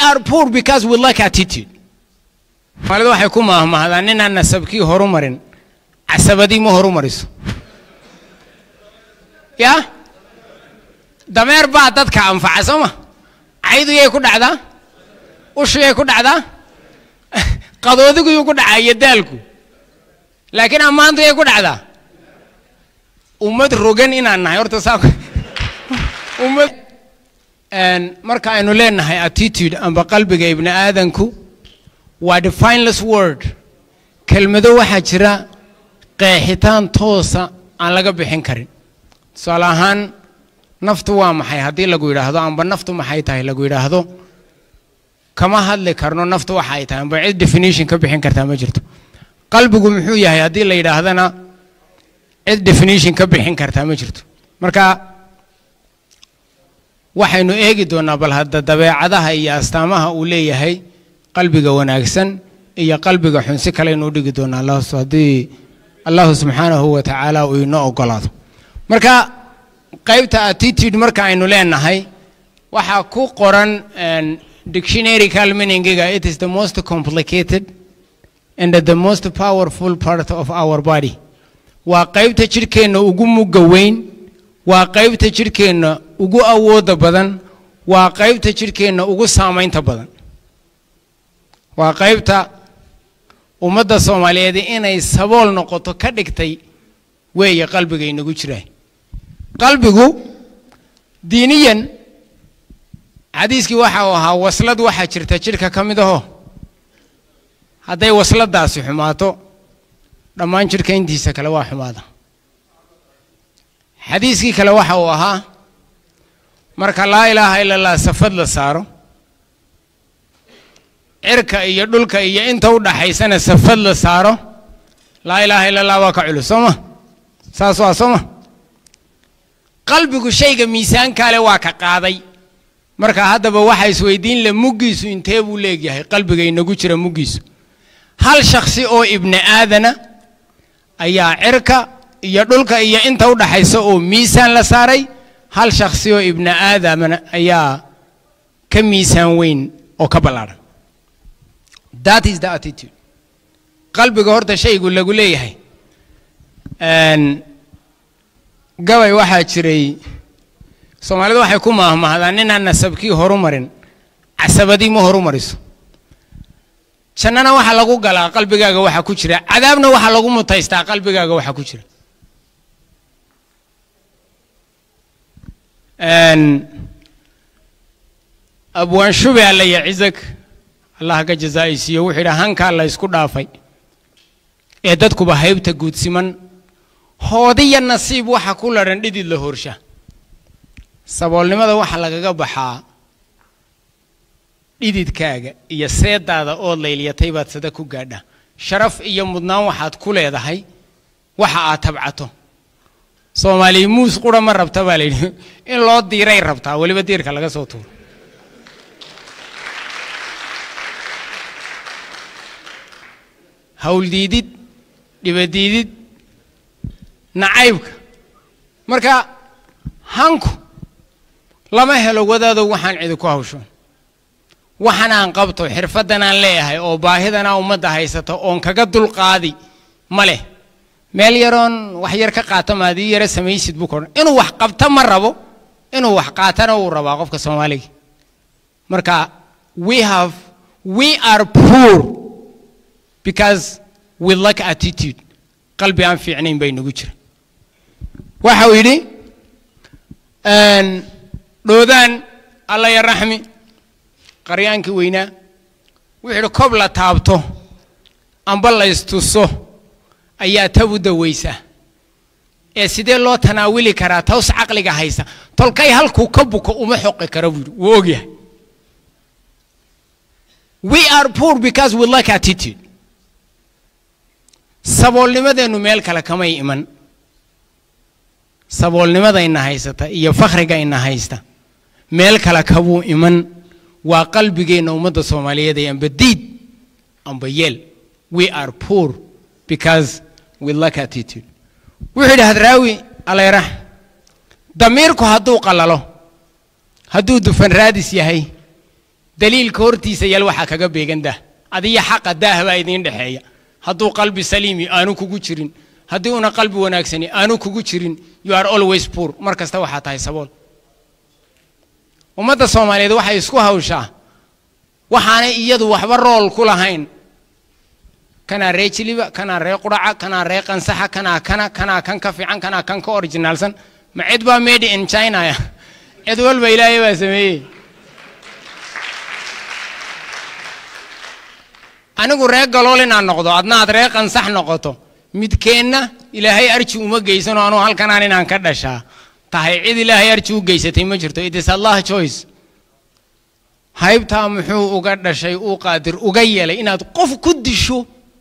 are poor because we lack attitude. Maalid waxay ku maahmaahadaan inaan nasabkii horumarin casabadii ma horumariso. Ya dameer baa dadka anfaca sama aydu yey ku dhacdaa ushu yey ku dhacdaa qadoodigu yuu ku dhacay daalku laakiin amaantu yey ku dhacdaa ummad rogan inaan nahay horta saa ummad marka aynu leenahay attitude amba qalbiga ibn aadanku waa defineless word kelmado waxa jira qeexitaan toosa aan laga bixin karin salahan naftu waa maxay hadii lagu yiraahdo amba naftu maxay tahay lagu yiraahdo kama hadli karno naftu waxa ay tahay amba cid definition ka bixin kartaa ma jirto qalbigu muxuu yahay hadii la yiraahdana cid definition ka bixin kartaa ma jirto marka waxaynu eegi doonaa bal hadda dabeecadaha iyo astaamaha uu leeyahay qalbiga wanaagsan iyo qalbiga xun si kale inuu dhigi doonaa Allah subhanahu wa ta'ala uu inoo ogolaado marka qaybta attitude marka aynu leenahay waxa ku qoran dictionary meaning-ga it is the most complicated and the most powerful part of our body waa qaybta jirkeena ugu mugga weyn waa qaybta jirkeena ugu awooda badan waa qaybta jirkeena ugu saameynta badan waa qaybta ummadda Soomaaliyeed inay sabool noqoto ka dhigtay weeye qalbiga inagu jiray qalbigu diiniyan hadiiskii waxa uu ahaa waslad waxa jirta jirka kamid ah haday wasladaasi xumaato dhamaan jirka intiisa kale waa xumaada hadiiskii kale waxa uu ahaa marka la ilaaha illa allah safad la saaro cirka iyo dhulka iyo inta u dhaxaysana safad la saaro la ilaaha illa allah waa ka culus soma qalbigu shayga miisaan kale waa ka qaaday marka hadaba waxa isweydiin la mugiisu intee buu leeyahay qalbiga inagu jira mugiisu hal shakhsi oo ibn aadana ayaa cirka iyo dhulka iyo inta u dhaxayso oo miisaan la saaray hal shakhsi oo ibn aadana ayaa ka miisaan weyn oo ka balaaran that is the attitude qalbiga horta shaygu lagu leeyahay gabay waxa jiray Soomaalidu waxay ku maahmaahadaan inaan nasabkii horumarin casabadii ma horumariso jannana waxa lagu galaa qalbigaaga waxa ku jira cadaabna waxa lagu mutaystaa qalbigaaga waxa ku jira abwaan shubi alla yacizak Allah ka jazaayisiyo wixii hanka la isku dhaafay ee dadku ba haybta guudsiman hoodiya nasiib waxa ku laran dhidid la horsha saboolnimada waxa lagaga baxaa dhididkaaga iyo seedaada oo leeliyatay baad sada ku gaadha sharaf iyo mudnaan waxaad ku leedahay waxa aad tabcato Soomaali muus qura ma rabta baa leeyahay in loo diiray rabtaa waliba diirka laga soo tuuro hawl diidid dibadiidid nacaybka marka hanku lama helo wadaado waxaan cid ku hawsho waxaan aan qabto xirfadan aan leeyahay oo baahidana ummadda haysato oon kaga dul qaadi male meel yaroon wax yar ka qaatamaadii yar sameeysid buu koran inuu wax qabta ma rabo inuu wax qaatana uu rabaa qofka Soomaaliga marka we are poor because we lack attitude qalbi aan fiicnayn bay nagu jira waxa uu yiri doodaan alla ya rahmi qaryaanki weyna wixii koob la taabto amba la istuso ayaa tabuda weysa ee sidee loo tanaawili karaa toos aqliga haysa tolkay halku ka buko uma xoqi karo wuu ogyahay we are poor because we lack attitude saboolnimadeenu meel kale kama iman saboolnimada ina haysata iyo fakhriga ina haysta meel kale kabuu iman waa qalbigeena ummadda Soomaaliyeed ee ambadiid ambayel we are poor because we lack attitude wixii hadraawi alayraah dameerku haduu qalalo haduu dufan raadis yahay دليل كورتي سيال وحا كاغا بيغان ده ادي حق ده با idin dhaxeeya haduu qalbi salimi aanu kugu jirin hadii una qalbi wanaagsani aanu kugu jirin you are always poor markasta waxa tahay sabool umada Soomaaliyeed waxay isku hawshaa waxaana iyadu waxba rool ku lahayn kana reechiliba kana ree quraca kana ree qansaxa kana kan ka fiican kana kan ka originalsan ma cid ba made in China ya cid walba ilaahay ba sameeyay anigu ree galoolin aan noqdo adna ad ree qansax noqoto midkeenna ilaahay arji uma geysano aanu halkan aan inaan ka dhashaa tahay cid ilaahay arji u geysatay ma jirto it is Allah choice haybta muxuu uga dhashay uu qaadir uga yeelay inaad qof ku disho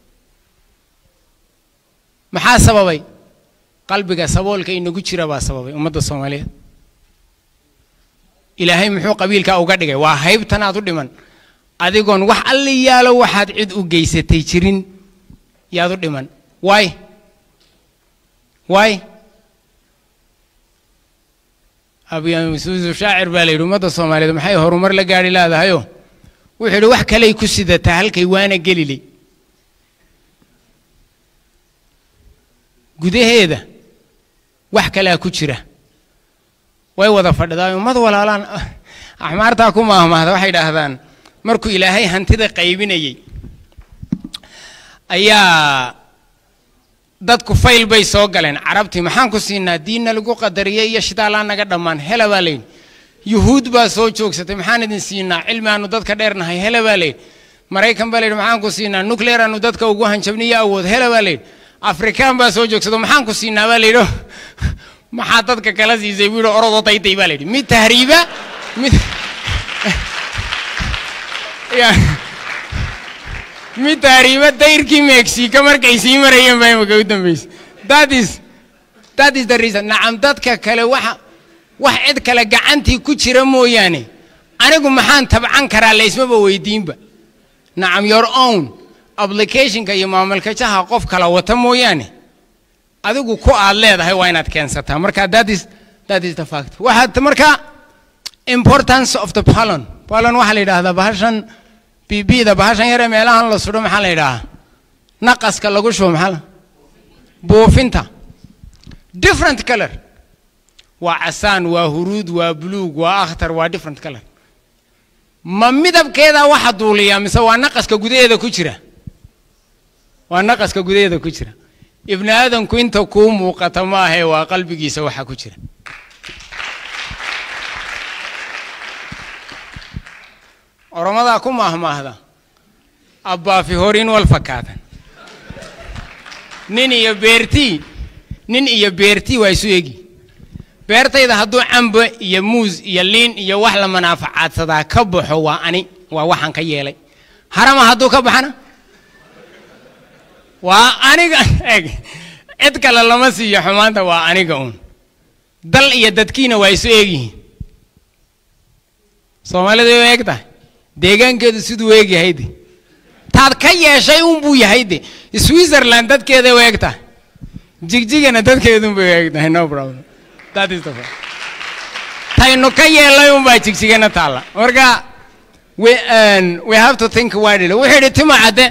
maxaa sababay qalbiga saboolka inagu jira baa sababay umada Soomaaliyeed ilaahay muxuu qabiilka uga dhigay waa haybtan aad u dhiman adigoon wax alliyaalo waxaad cid u geysatay jirin yaad u dhiman why abiyaan masuusu shaacir baa leeyahay umada Soomaaliyeed maxay horumar la gaari laadahayo wuxuu wax kale ku sidata halkay waana gelilay gudaheeda wax kale ku jira way wada fadhidaa umad walaalaan ahmaarta ku maahmaahda waxay dhaahdaan markuu ilaahay hantida qaybinayay ayaa dadku fayl bay soo galeen carabti maxaan ku siinaa diinna lagu qadariyay iyo shidaala naga dhamaan hela baa leeyahay yuhuud baa soo joogsatay maxaan idin siinaa cilmi aanu dadka dheernahay hela baa leeyahay maraykan baa leeyahay maxaan ku siinaa nuclear aanu dadka ugu hanjabniyo awood hela baa leeyahay afrikaan baa soo joogsado maxaan ku siinaa baa leeyahay maxaa dadka kala siisay wiiro orodo taytay baa leeyahay mid tahriiba mid mid tahriiba dayrkii Mexico markay sii marayeen baa imaga u dambeysay that is the reason nacam dadka kale wax cid kale gacantii ku jira mooyaane anigu maxaan tabcan karaa leysmaba weydiinba nacam your own application ka iyo maamulkajaha qof kala wata mooyaane adigu ku aad leedahay waa inaad keensataa marka that is the fact waxa marka importance of the pollen waxa la yiraahdaa bahashan BB da bahashan yare meelahan la sudo maxaa la yiraahdaa naqaska lagu shubo maxaa boofinta different color waa asaan waa huruud waa blue waa akhtar waa different color ma midabkeeda waxa duuliya mise waa naqaska gudaheeda ku jira waa naqaska gudaheeda ku jira ibn aadanku inta ku muuqata ma ahay waa qalbigiisa waxa ku jira oromada ku maahmaahda abba fi horin wal fakaadan nin iyo beerti waa isu eegi beertayda hadduu cambo iyo muus iyo liin iyo wax la manaafacaadsadaa ka baxo waa waxaan ka yeelay harama hadduu ka baxana waa aniga cid kale lama siiyo xumaanta waa aniga dal iyo dadkiina waa isu eegihiin Soomaalida way eegtaa deegaankeedu siduu eegyahay taad ka yeeshay buu yahay Switzerland dadkeeda way eegtaa jigjigana dadkeedu way eegtaa no problem that is the fact tayno ka yeelay baa jigjigana taala marka we have to think widely wixii timacade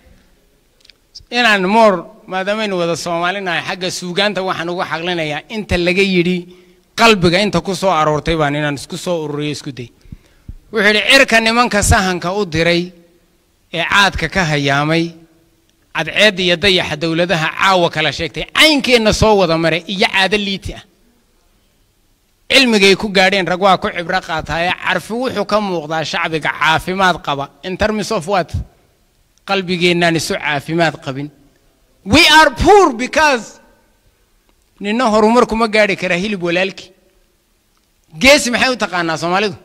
inaan more maadaama wada Soomaalina xagga suugaanta waxaan ugu xaqlinayaa inta laga yiri qalbiga inta ku soo aroortay baan inaan isku soo ururiyo isku day wixii cirka nimanka sahanka u diray ee caadka ka hayaamay cadceed iyo dayaxa dawladaha caawa kala sheegtay aynkeena soo wada maray iyo caada liiti ah cilmigay ku gaadheen rag waa ku cibra qaatay carfi wuxuu ka muuqdaa shacbiga caafimaad qaba in terms of what qalbigeena nisu caafimaad qabin we are poor because nina horumar kuma gaari kara hilib walaalki gees maxay u taqaanaa Soomaalidu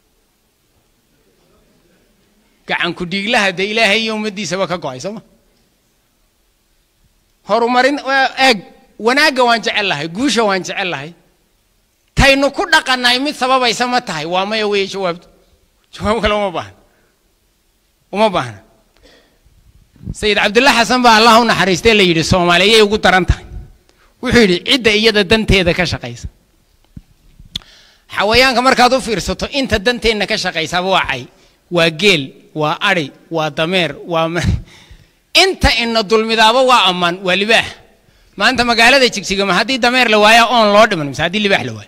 gacan ku dhiiglaha de Ilaahay iyo umadiisa ka go'ay Soomaa horumarin wanaaga waan jecelahay guusha waan jecelahay taynu ku dhaqanay mid sababaysa ma tahay waa ma way jawaab kale uma baahna Sayyid Abdullah Hassan ba Allah u naxariistay la yiri Soomaaliyeey ugu daran tahay wuxuu yiri cidda iyada danteeda ka shaqeysa xawayaanka markaad u fiirsato inta danteena ka shaqeysa waacay وجيل وأري ودمير أنت إن الظلم ذا وأمان ولباح ما أنت مقالة ذي تشيك ما هذه دمير لوايا أون لورد من هذه اللباح لوايا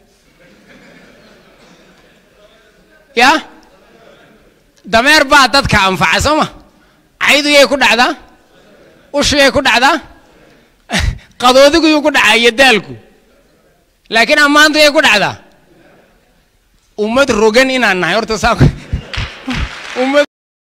يا دمير بعد تذكر فعسمه عيدو يكون عذا وش يكون عذا قضودك يكون عيدالكو لكن أمان يكون عذا ومد روجن إن أنا يرتصاق ومد